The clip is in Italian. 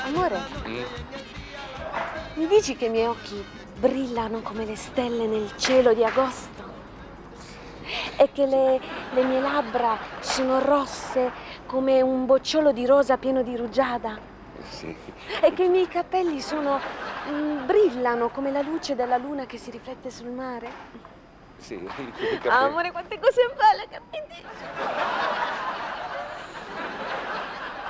Amore, Mm. mi dici che i miei occhi brillano come le stelle nel cielo di agosto? E che le mie labbra sono rosse come un bocciolo di rosa pieno di rugiada? Sì. E che i miei capelli brillano come la luce della luna che si riflette sul mare? Sì, Amore, quante cose belle che mi dici!